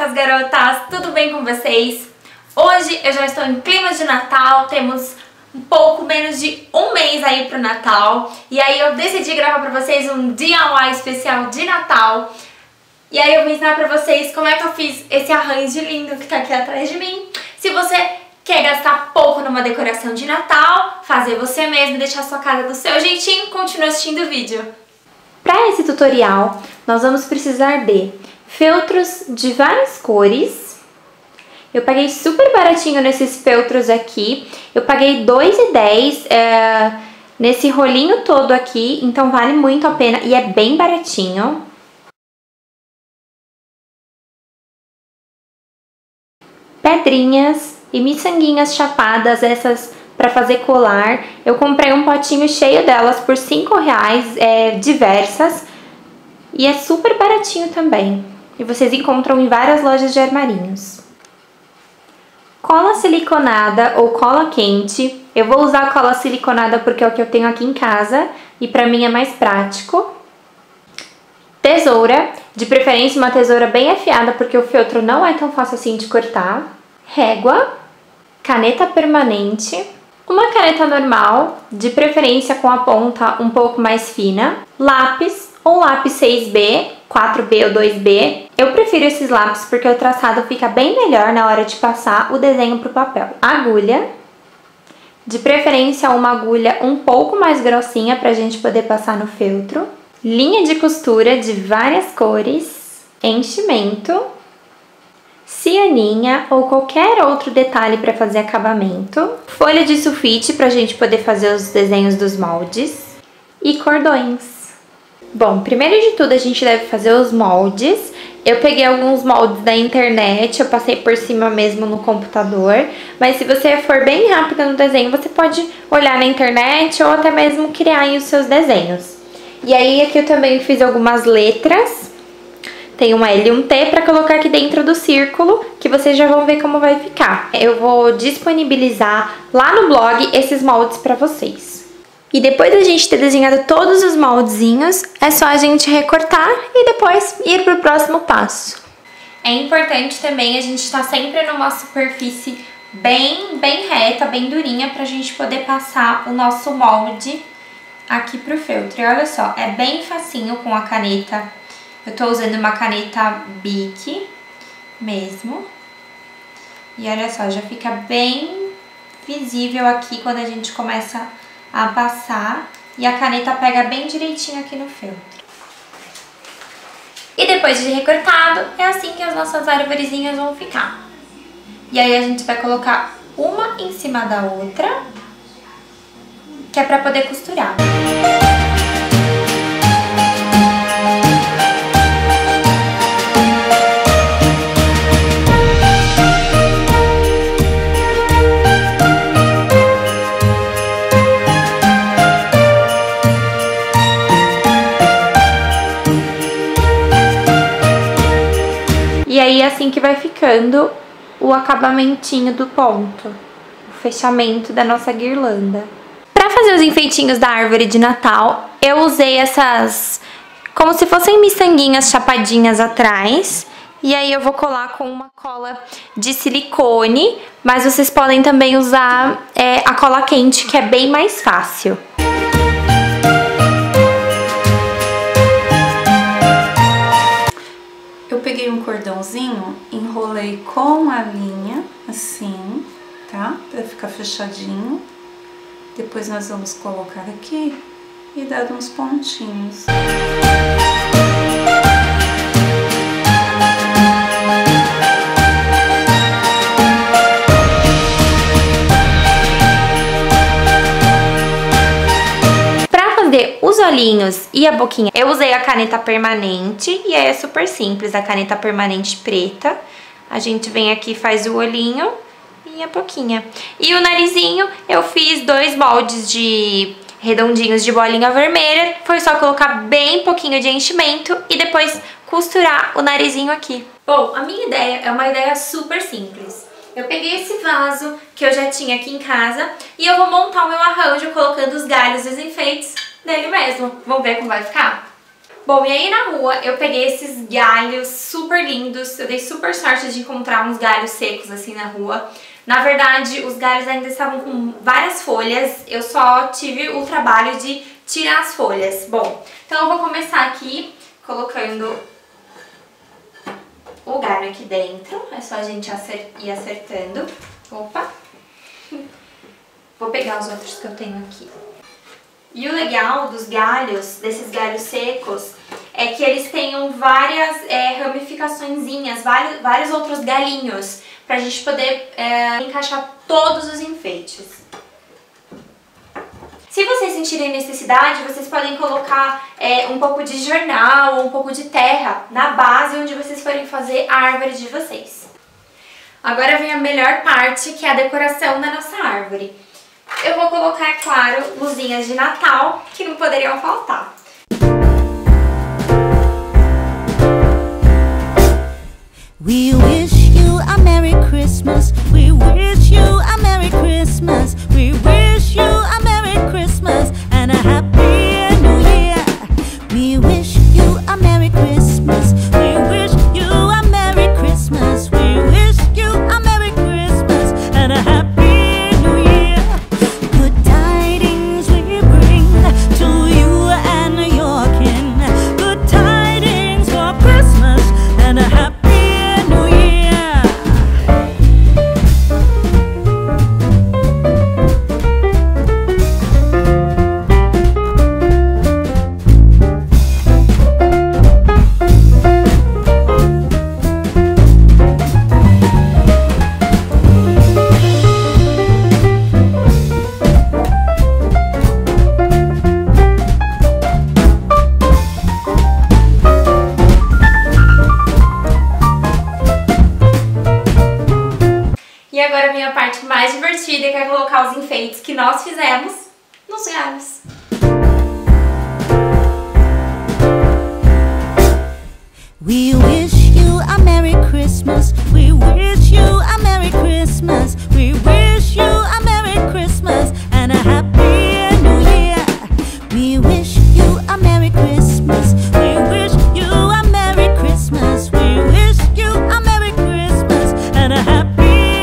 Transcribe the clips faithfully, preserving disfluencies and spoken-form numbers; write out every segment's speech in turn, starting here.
gatas, garotas, tudo bem com vocês? Hoje eu já estou em clima de Natal, temos um pouco menos de um mês aí pro Natal. E aí eu decidi gravar pra vocês um D I Y especial de Natal. E aí eu vou ensinar pra vocês como é que eu fiz esse arranjo lindo que tá aqui atrás de mim. Se você quer gastar pouco numa decoração de Natal, fazer você mesmo, deixar sua casa do seu jeitinho, continue assistindo o vídeo. Para esse tutorial, nós vamos precisar de feltros de várias cores. Eu paguei super baratinho nesses feltros aqui. Eu paguei dois reais e dez centavos é, nesse rolinho todo aqui, então vale muito a pena e é bem baratinho. Pedrinhas e miçanguinhas chapadas, essas para fazer colar. Eu comprei um potinho cheio delas por cinco reais, é, diversas. E é super baratinho também. E vocês encontram em várias lojas de armarinhos. Cola siliconada ou cola quente. Eu vou usar a cola siliconada porque é o que eu tenho aqui em casa e pra mim é mais prático. Tesoura, de preferência uma tesoura bem afiada porque o feltro não é tão fácil assim de cortar. Régua, caneta permanente, uma caneta normal, de preferência com a ponta um pouco mais fina, lápis ou lápis seis B, quatro B ou dois B. Eu prefiro esses lápis porque o traçado fica bem melhor na hora de passar o desenho para o papel. Agulha, de preferência uma agulha um pouco mais grossinha para a gente poder passar no feltro. Linha de costura de várias cores, enchimento, cianinha ou qualquer outro detalhe para fazer acabamento, folha de sulfite para a gente poder fazer os desenhos dos moldes e cordões. Bom, primeiro de tudo a gente deve fazer os moldes. Eu peguei alguns moldes da internet, eu passei por cima mesmo no computador, mas se você for bem rápida no desenho, você pode olhar na internet ou até mesmo criar aí os seus desenhos. E aí aqui eu também fiz algumas letras. Tem uma L e um T para colocar aqui dentro do círculo, que vocês já vão ver como vai ficar. Eu vou disponibilizar lá no blog esses moldes para vocês. E depois da gente ter desenhado todos os moldezinhos, é só a gente recortar e depois ir para o próximo passo. É importante também a gente estar sempre numa superfície bem, bem reta, bem durinha, para a gente poder passar o nosso molde aqui pro feltro. E olha só, é bem facinho com a caneta. Eu tô usando uma caneta Bic mesmo. E olha só, já fica bem visível aqui quando a gente começa a passar. E a caneta pega bem direitinho aqui no feltro. E depois de recortado, é assim que as nossas arvorezinhas vão ficar. E aí a gente vai colocar uma em cima da outra, que é pra poder costurar. E aí, assim que vai ficando o acabamentinho do ponto, o fechamento da nossa guirlanda. Para fazer os enfeitinhos da árvore de Natal, eu usei essas, como se fossem miçanguinhas chapadinhas atrás. E aí eu vou colar com uma cola de silicone, mas vocês podem também usar é, a cola quente, que é bem mais fácil. Eu peguei um cordãozinho, enrolei com a linha, assim, tá? Pra ficar fechadinho. Depois nós vamos colocar aqui e dar uns pontinhos. Para fazer os olhinhos e a boquinha, eu usei a caneta permanente e aí é super simples, a caneta permanente preta. A gente vem aqui e faz o olhinho e a boquinha. E o narizinho, eu fiz dois moldes de redondinhos de bolinha vermelha. Foi só colocar bem pouquinho de enchimento e depois costurar o narizinho aqui. Bom, a minha ideia é uma ideia super simples. Eu peguei esse vaso que eu já tinha aqui em casa e eu vou montar o meu arranjo colocando os galhos e os enfeites dele mesmo. Vamos ver como vai ficar? Bom, e aí na rua eu peguei esses galhos super lindos, eu dei super sorte de encontrar uns galhos secos assim na rua. Na verdade, os galhos ainda estavam com várias folhas, eu só tive o trabalho de tirar as folhas. Bom, então eu vou começar aqui colocando o galho aqui dentro, é só a gente ir acertando. Opa! Vou pegar os outros que eu tenho aqui. E o legal dos galhos, desses galhos secos, é que eles tenham várias é, ramificaçõezinhas, vários, vários outros galinhos, pra gente poder é, encaixar todos os enfeites. Se vocês sentirem necessidade, vocês podem colocar é, um pouco de jornal ou um pouco de terra na base onde vocês forem fazer a árvore de vocês. Agora vem a melhor parte, que é a decoração da nossa árvore. Eu vou colocar, é claro, luzinhas de Natal, que não poderiam faltar. We wish you a Merry Christmas. We wish you a Merry Christmas. We wish you a Merry Christmas and a Happy New Year. We wish you a Merry Christmas. We wish you a Merry Christmas. We wish you a Merry Christmas and a Happy New Year. Good tidings we bring to you and your kin. Good tidings for Christmas and a Happy mais divertida, que é colocar os enfeites que nós fizemos nos galhos. We wish you a Merry Christmas. We wish you a Merry Christmas. We wish you a Merry Christmas and a Happy New Year. We wish you a Merry Christmas. We wish you a Merry Christmas. We wish you a Merry Christmas and a Happy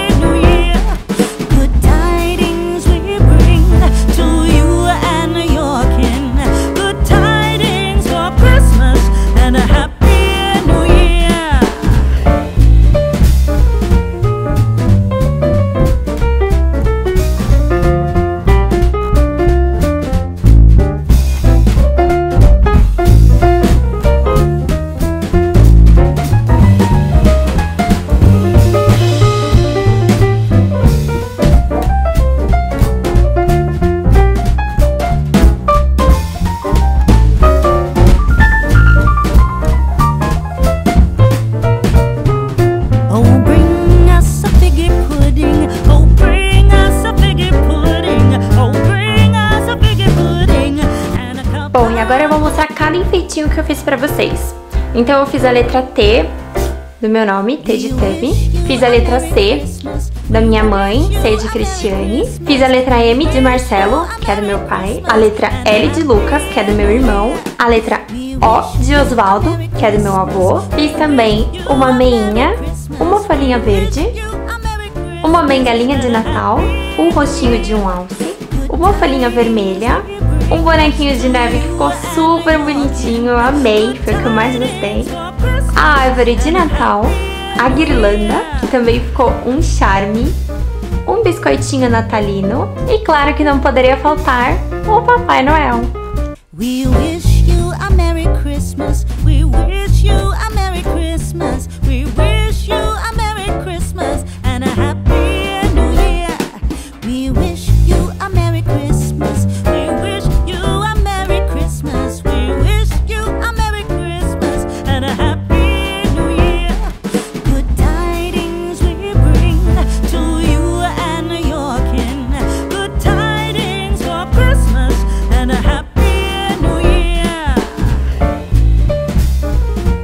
Bom, e agora eu vou mostrar cada enfeitinho que eu fiz pra vocês. Então eu fiz a letra T do meu nome, T de Tami. Fiz a letra C da minha mãe, C de Cristiane. Fiz a letra M de Marcelo, que é do meu pai. A letra L de Lucas, que é do meu irmão. A letra O de Osvaldo, que é do meu avô. Fiz também uma meinha, uma folhinha verde, uma bengalinha de Natal, um rostinho de um alce, uma folhinha vermelha, um bonequinho de neve que ficou super bonitinho, eu amei, foi o que eu mais gostei. A árvore de Natal, a guirlanda, que também ficou um charme, um biscoitinho natalino e claro que não poderia faltar o Papai Noel. We wish you a Merry Christmas. We wish you a Merry Christmas. We wish you a Merry Christmas and a Happy New Year. We wish you a Merry Christmas. We wish you a Merry Christmas. We wish you a Merry Christmas and a Happy New Year. Good tidings we bring to you and your kin. Good tidings for Christmas and a Happy New Year.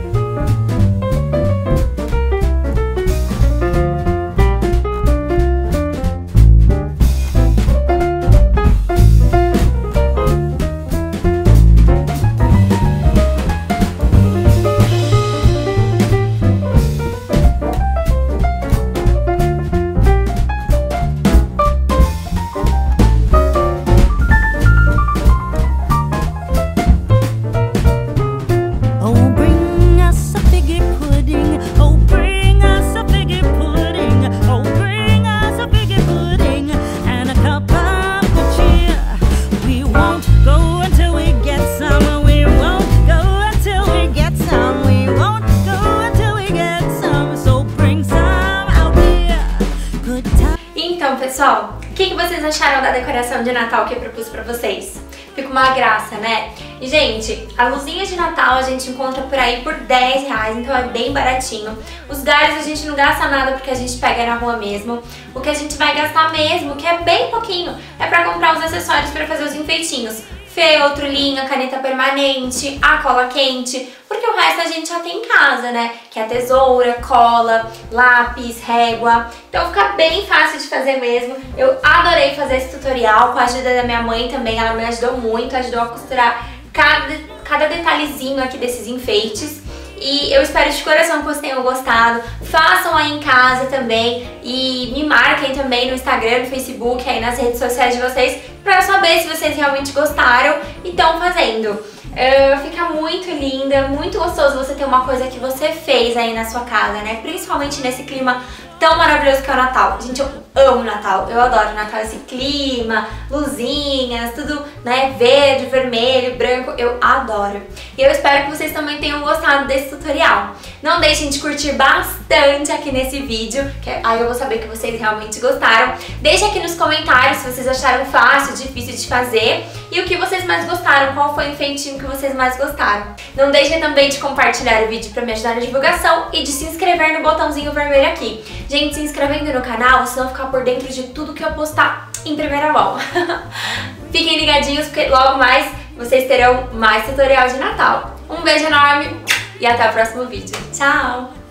pessoal? O que, que vocês acharam da decoração de Natal que eu propus pra vocês? Fica uma graça, né? E, gente, as luzinhas de Natal a gente encontra por aí por dez reais, então é bem baratinho. Os galhos a gente não gasta nada porque a gente pega na rua mesmo. O que a gente vai gastar mesmo, que é bem pouquinho, é pra comprar os acessórios pra fazer os enfeitinhos. Feltro, linha, caneta permanente, a cola quente, porque o resto a gente já tem em casa, né? Que é a tesoura, cola, lápis, régua. Então fica bem fácil de fazer mesmo. Eu adorei fazer esse tutorial com a ajuda da minha mãe também, ela me ajudou muito, ajudou a costurar cada, cada detalhezinho aqui desses enfeites. E eu espero de coração que vocês tenham gostado. Façam aí em casa também e me marquem também no Instagram, no Facebook, aí nas redes sociais de vocês, pra saber se vocês realmente gostaram e estão fazendo. Uh, fica muito linda, muito gostoso você ter uma coisa que você fez aí na sua casa, né? Principalmente nesse clima tão maravilhoso que é o Natal. Gente, eu amo Natal, eu adoro Natal, esse clima, luzinhas, tudo, né, verde, vermelho, branco, eu adoro. E eu espero que vocês também tenham gostado desse tutorial. Não deixem de curtir bastante aqui nesse vídeo, que aí eu vou saber que vocês realmente gostaram. Deixem aqui nos comentários se vocês acharam fácil, difícil de fazer e o que vocês mais gostaram, qual foi o enfeitinho que vocês mais gostaram. Não deixem também de compartilhar o vídeo para me ajudar na divulgação e de se inscrever no botãozinho vermelho aqui. Gente, se inscrevendo no canal, vocês vão ficar por dentro de tudo que eu postar em primeira mão. Fiquem ligadinhos porque logo mais vocês terão mais tutorial de Natal. Um beijo enorme e até o próximo vídeo. Tchau!